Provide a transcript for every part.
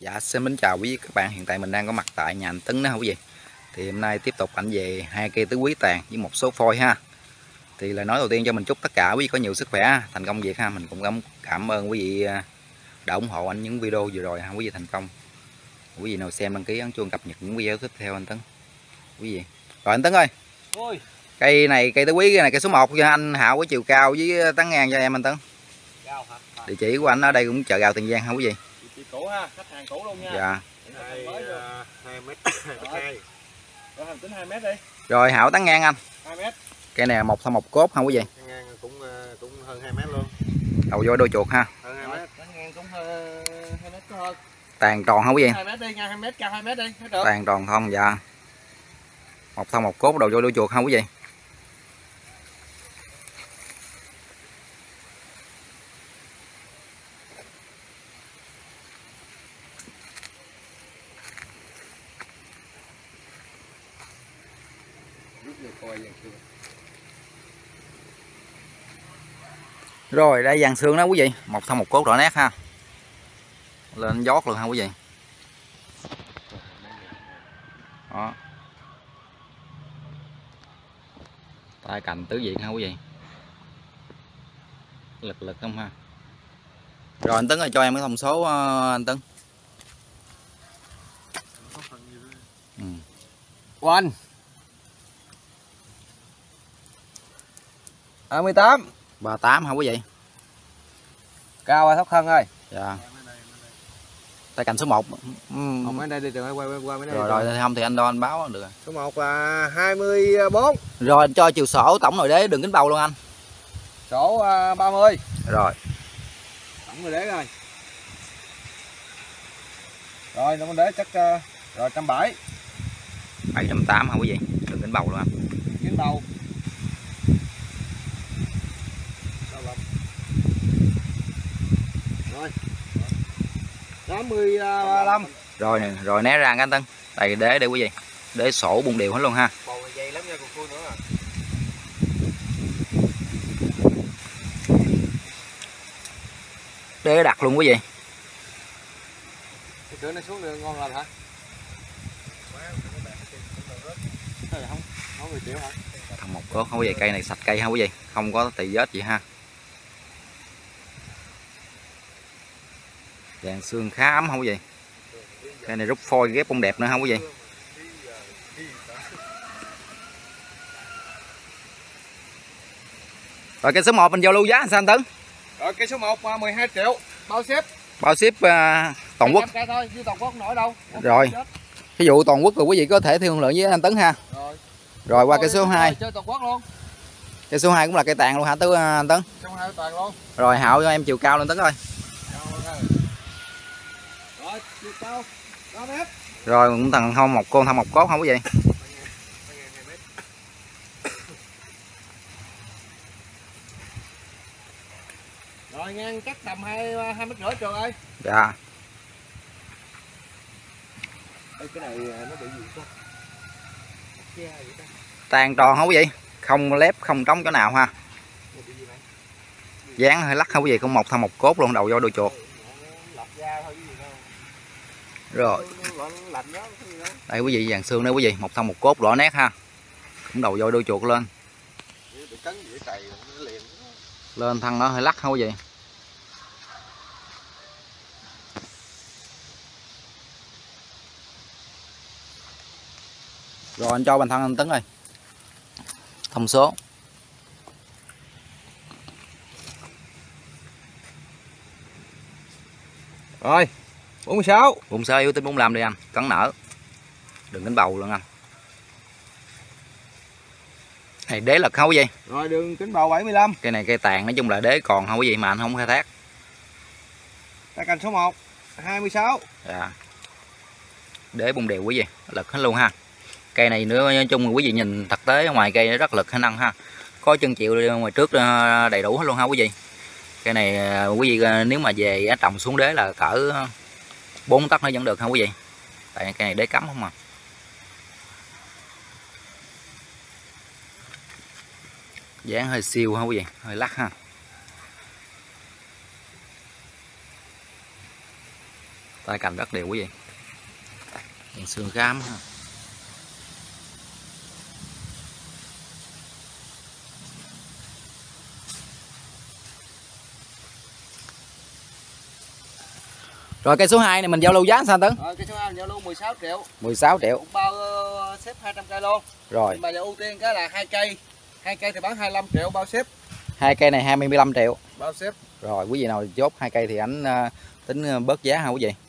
Dạ xin mến chào quý vị các bạn. Hiện tại mình đang có mặt tại nhà anh Tấn đó hả quý vị. Thì hôm nay tiếp tục ảnh về 2 cây tứ quý tàn với một số phôi ha. Thì lời nói đầu tiên cho mình chúc tất cả quý vị có nhiều sức khỏe, thành công việc ha. Mình cũng cảm ơn quý vị đã ủng hộ anh những video vừa rồi ha, quý vị thành công. Quý vị nào xem đăng ký ấn chuông cập nhật những video tiếp theo anh Tấn. Quý vị. Rồi anh Tấn ơi. Ôi. Cây này cây tứ quý này cây số 1 cho anh Hạo có chiều cao với tán ngang cho em anh Tấn. Cao hả? Địa chỉ của anh ở đây cũng chợ Gạo Tiền Giang ha quý vị. Địa chỉ cũ ha, khách hàng cũ luôn nha. Dạ. 2 mét. Rồi hành tính 2 mét đi. Rồi Hạo tán ngang anh. 2 mét. Cây này một thân một cốt ha quý vị. Tán ngang cũng hơn 2 mét luôn. Đầu vô đôi chuột ha. Hơn 2 mét. Tán ngang cũng 2 mét có hơn. Tàn tròn hả quý vị? 2 mét đi, ngang 2 mét, cao 2 mét đi, hết được. Tàn tròn không dạ. Một thân một cốt đầu vô đôi chuột không quý vị? Rồi đây dàn xương đó quý vị, một thân một cốt rõ nét ha. Lên giót luôn ha quý vị. Đó. Tay cành tứ diện ha quý vị. Lực không ha. Rồi anh Tấn ơi cho em cái thông số anh Tấn. One 28. 38 hả quý vị? Cao hay thấp thân ơi? Dạ. Tay cành số 1. Không ở đây đi, đừng quay mấy đây. Rồi không thì anh đo anh báo được rồi. Số 1 là 24. Rồi anh cho chiều sổ tổng nồi đế đừng kính bầu luôn anh. Sổ 30. Rồi. Tổng nồi đế rồi. Rồi nồi đế chắc rồi 170. 780 hả quý vị? Đừng kính bầu luôn anh. Kính bầu. Rồi. 85. Rồi nè, rồi né ra anh Tân. Đây đế đây quý vị. Đế sổ bung đều hết luôn ha. Bầu này dày lắm nha, còn khui nữa à. Đế đặt luôn quý vị. Cái cửa này xuống đường ngon lành hả? Không 10 triệu hả? Thằng một cốt không quý vị, cây này sạch cây ha quý vị, không có tỳ vết gì ha. Dàn xương khá ấm ha quý vị. Cây này rút phôi ghép bông đẹp nữa ha quý vị. Rồi cây số 1 mình giao lưu giá sao anh Tấn? Rồi cây số 1 12 triệu bao ship. Bao ship toàn quốc. Cây thôi, chứ toàn quốc không nổi đâu. Rồi. Ví dụ toàn quốc rồi quý vị có thể thương lượng với anh Tấn ha. Rồi qua cây số 2. Chơi toàn quốc luôn. Cây số 2 cũng là cây tàn luôn hả anh Tấn? Số 2 toàn luôn. Rồi Hạo cho em chiều cao lên Tấn ơi. Rồi chiều cao 3 mét. Rồi cũng thằng không một con thằng một cốt không quý vị. Rồi ngang cắt tầm 2 mét rưỡi trường ơi. Dạ. Ê, cái này nó bị gì ta? Tàn tròn không quý vị? Không lép không trống chỗ nào ha. Dáng hơi lắc không quý vị, cũng một thân một cốt luôn, đầu vô đôi chuột. Rồi. Đây quý vị dàn xương đây quý vị, một thân một cốt rõ nét ha. Cũng đầu vô đôi chuột lên. Lên thân nó hơi lắc không quý vị. Rồi anh cho bàn thân anh Tấn ơi. Thông số. Rồi 46. Bụng sơ yếu tính 45 đi anh, cắn nở. Đừng đánh bầu luôn anh. Này đế lực không quý vị? Rồi đường kính bầu 75. Cây này cây tàn nói chung là đế còn không quý vị mà anh không khai thác. Tay cành số 1 26. Dạ. Đế bung đều quý vị, lực hết luôn ha. Cây này nữa nói chung quý vị nhìn thực tế ngoài cây nó rất lực khả năng ha. Có chân chịu ngoài trước đầy đủ hết luôn ha quý vị. Cây này quý vị nếu mà về trồng xuống đế là cỡ 4 tấc nó vẫn được ha quý vị. Tại cây này đế cắm không mà. Dáng hơi siêu ha quý vị, hơi lắc ha. tay cành rất đều quý vị. Còn xương cám ha. Rồi cây số 2 này mình giao lưu giá sao Tấn? Cây số 2 giao lưu 16 triệu. 16 triệu. Cũng bao xếp 200 cây luôn. Rồi. Nhưng mà giờ ưu tiên cái là 2 cây. 2 cây thì bán 25 triệu bao xếp. 2 cây này 25 triệu. Bao xếp. Rồi quý vị nào chốt 2 cây thì anh tính bớt giá hả quý vị?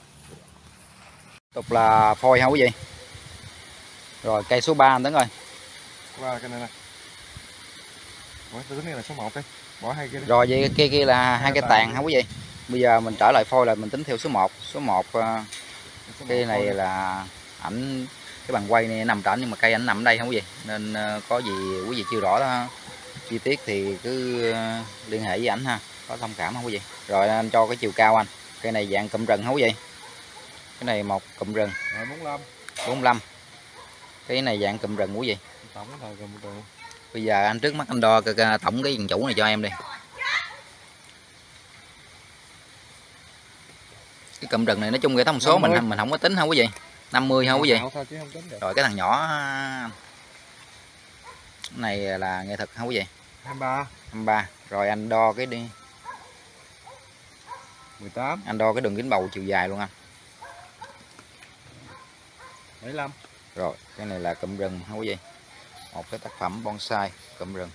Tục là phôi hả quý vị? Rồi cây số 3 anh Tấn ơi. Và cái này nè. Ủa, tôi tính này là số 1 đi. Bỏ 2 cây đi. Rồi vậy kia là 2 cây tàn hả quý vị? Bây giờ mình trở lại phôi là mình tính theo số 1. Số 1 cây này là ảnh cái bàn quay này nằm trển nhưng mà cây ảnh nằm ở đây không quý vị? Nên có gì quý vị chưa rõ đó, chi tiết thì cứ liên hệ với ảnh ha, có thông cảm không quý vị? Rồi anh cho cái chiều cao anh. Cây này dạng cụm rừng hả quý vị? Cái này một cụm rừng. Rồi 45. 45. Cái này dạng cụm rừng quý vị. Tổng là cụm rừng. Bây giờ anh trước mắt anh đo tổng cái dân chủ này cho em đi. Cái cụm rừng này nói chung cái thông số 50. mình không có tính hả quý vị? 50 hả quý vị? Thôi, chứ không tính được. Rồi cái thằng nhỏ này là nghệ thuật hả quý vị? 23. 23. Rồi anh đo cái đi. 18. Anh đo cái đường kính bầu chiều dài luôn anh. 75. Rồi cái này là cụm rừng hả quý vị? Một cái tác phẩm bonsai cụm rừng.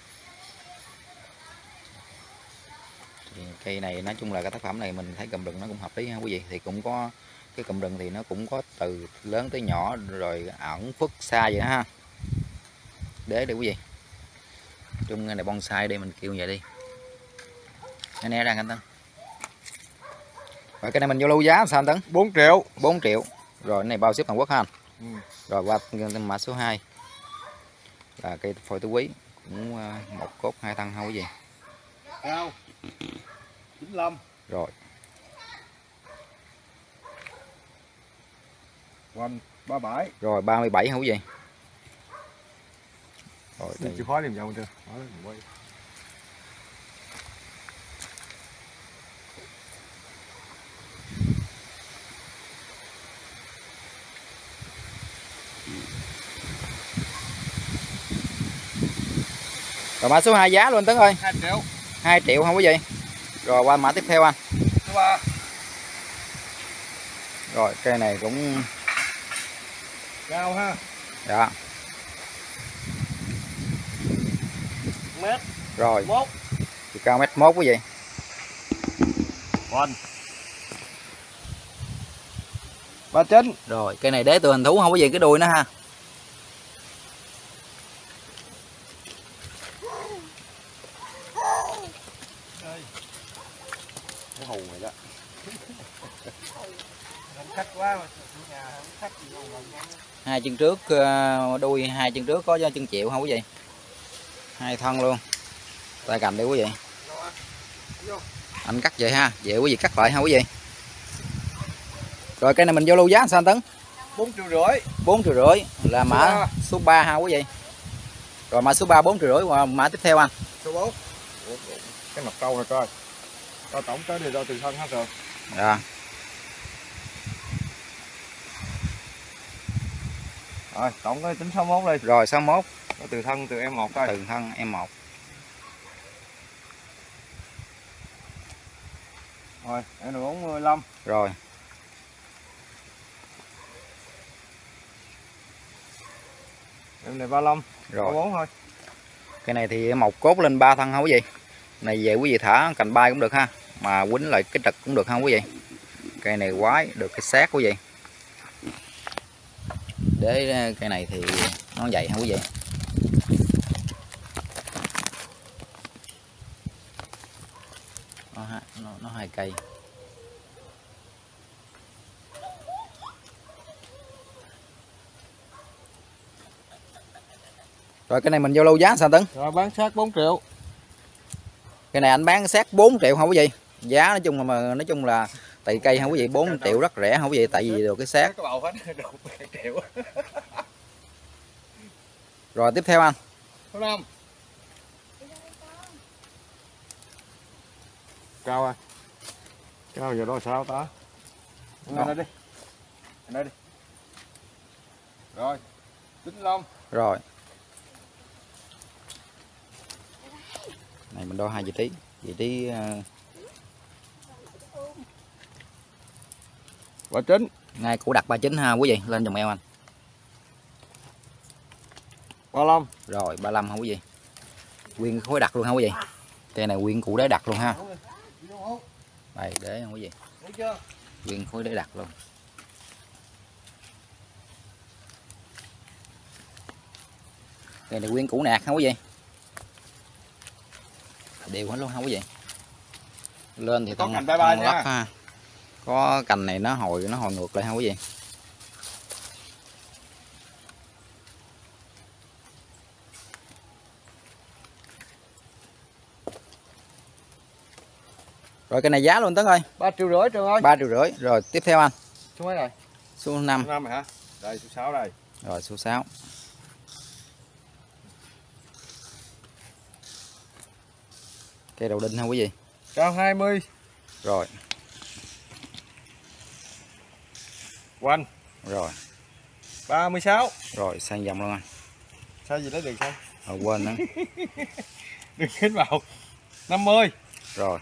Thì cây này nói chung là cái tác phẩm này mình thấy cụm rừng nó cũng hợp lý ha quý vị. Thì cũng có cái cụm rừng thì nó cũng có từ lớn tới nhỏ rồi ẩn phức xa vậy ha. Để quý vị. Chung này bonsai đây mình kêu vậy đi. Né ra anh Tấn. Rồi cái này mình giao lưu giá sao anh Tấn? 4 triệu. 4 triệu. Rồi cái này bao ship Hàn Quốc ha anh. Ừ. Rồi qua mã số 2 là cây phôi tứ quý, cũng một cốt 2 thân ha quý vị. Cao 95. Rồi Hoành 37. rồi 37 hả quý vị? Rồi đây. Chịu khó điểm vòng chưa? Quay. Rồi mã số 2 giá luôn Tấn ơi. 2 triệu. 2 triệu không quý vị? Rồi qua mã tiếp theo anh. Số 3. Rồi cây này cũng Cao ha. dạ. Mét. Rồi 1. chiều cao 1m quý vị. Hoành 39. Rồi cây này đế từ hình thú không quý vị, cái đuôi nó ha. Cái hù này đó. Khách quá mà nhà khách gì đâu mà. Hai chân trước đuôi, hai chân trước có chân chịu không quý vị? Hai thân luôn. Tay cầm đi quý vị. Anh cắt vậy ha, vậy quý vị cắt lại ha quý vị. Rồi cây này mình giao lưu giá sao anh Tấn? 4,5 triệu. 4,5 triệu là mã số 3 ha quý vị. Rồi mã số 3 4,5 triệu và mã tiếp theo anh. Số 4. Cái mặt câu này coi. Đo tổng tới đi, đo từ thân hết rồi. Dạ. Rồi, tổng cái tính 61 đi. Rồi 61. Đo từ thân từ M1 coi. Từ thân M1. Rồi, em là 45. Rồi. Em này 35. Rồi. 34 thôi. Cái này thì một cốt lên 3 thân ha quý vị. Này về quý vị thả cành bay cũng được ha, mà quýnh lại cái trật cũng được ha quý vị. Cây này quái được cái xác quý vị. Để cây này thì nó vậy ha quý vị. Nó 2 cây. Rồi cái này mình giao lưu giá sao Tấn? Rồi bán sát 4 triệu. Cái này anh bán xác 4 triệu hả quý vị? Giá nói chung là tại cây hả quý vị, 4 triệu rất rẻ hả quý vị, tại vì được cái xác. Cái bầu hết được 2 triệu. Rồi tiếp theo anh. Số 5. Cao à. Cao giờ đó sao ta? Lên đây đi. Lên đây đi. Rồi. Tính lông. Rồi. Này mình đo 2 vị trí Và chín. ngay củ đặt 39 ha quý vị, lên dòng eo anh. 35. Rồi 35 ha quý vị. Nguyên khối đặt luôn ha quý vị. Cây này nguyên củ đế đặt luôn ha. Đây đế không quý vị. Nguyên khối đế đặt luôn. Cây này nguyên củ nạc ha quý vị. Đều hết luôn ha quý vị. Lên thì có cành bye bye nha. ha. Có cành này nó hồi ngược lại ha quý vị. Rồi cái này giá luôn Tấn ơi. 3,5 triệu Trường ơi. 3,5 triệu. Rồi tiếp theo anh. Số mấy rồi? Số 5. Số 5 rồi hả? Đây số 6 đây. Rồi số 6. Cây đầu đinh ha quý vị. Cao 20. Rồi. Quanh. Rồi. 36. Rồi sang dòng luôn anh. Sao gì đấy được không? Quên nữa. Đừng kết vào. 50. Rồi.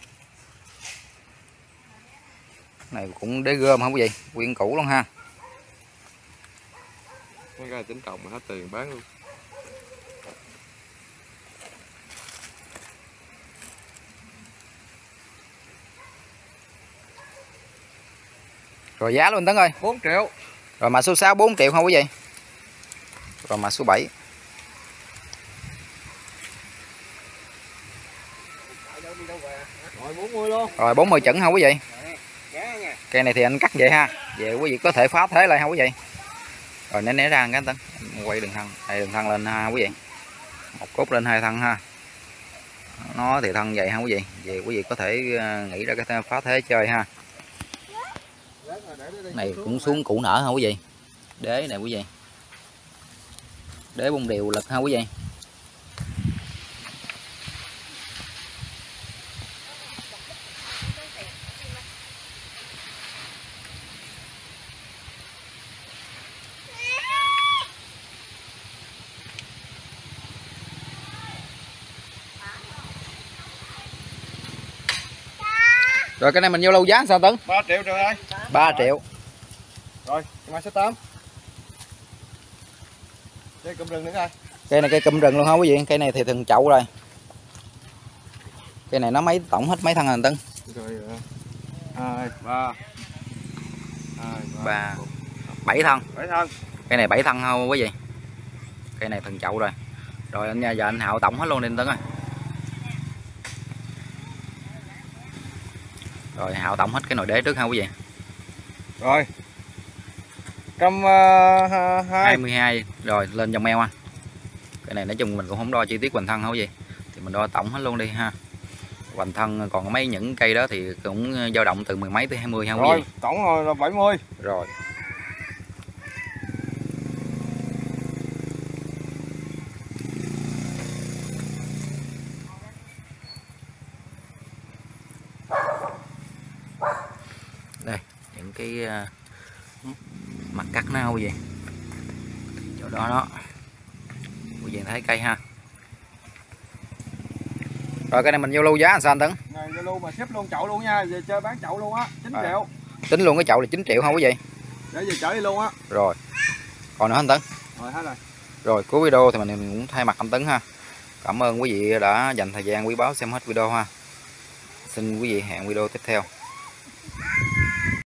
Này cũng đế gom không quý vị, nguyên củ luôn ha. Mấy cái tính cộng mà hết tiền bán luôn. Rồi giá luôn Tấn ơi. 4 triệu. Rồi mã số 6 4 triệu không quý vị. Rồi mã số 7. Rồi 40 luôn. Rồi 40 chẩn không quý vị. Cây này thì anh cắt vậy ha. Vậy quý vị có thể phá thế lại ha quý vị. Rồi né ra cái Tấn. Quay đường thân. Đây đường thân lên ha quý vị. Một cốt lên 2 thân ha. Nó thì thân vậy ha quý vị. Vậy quý vị có thể nghĩ ra cái phá thế chơi ha. Này cũng xuống củ nở ha quý vị. Đế này quý vị. Đế bông đều lực ha quý vị. Rồi cái này mình vô lâu giá sao Tấn? 3 triệu Trường ơi. 3 triệu. Rồi, cái mai số 8. Đây cụm rừng nữa coi. Cây này cây cụm rừng luôn ha quý vị. Cây này thì thường chậu rồi. Cây này nó tổng hết mấy thân rồi Tấn? Rồi 2 3 3 7 thân. 7 thân. Cây này 7 thân không quý vị. Cây này thường chậu rồi. Rồi anh giờ anh hạo tổng hết luôn đi Tấn ơi. Rồi hạo tổng hết cái nồi đế trước ha quý vị. Rồi. 122. Rồi lên dòng eo anh. Cái này nói chung mình cũng không đo chi tiết hoành thân hả quý vị. Thì mình đo tổng hết luôn đi ha. Hoành thân còn mấy những cây đó thì cũng dao động từ 10 mấy tới 20 ha quý vị. Rồi, tổng rồi là 70. Rồi. Đây, những cái mặt cắt nó quý vị. Chỗ đó đó. Quý vị thấy cây ha. Rồi cái này mình vô lưu giá làm sao anh Tấn? Này vô lưu mà xếp luôn chậu luôn nha, về chơi bán chậu luôn á, 9 triệu. Tính luôn cái chậu là 9 triệu không quý vị? Để về chở đi luôn á. Rồi. Còn nữa anh Tấn? Rồi hết rồi. Rồi cuối video thì mình cũng thay mặt anh Tấn ha. Cảm ơn quý vị đã dành thời gian quý báu xem hết video ha. Xin quý vị hẹn video tiếp theo.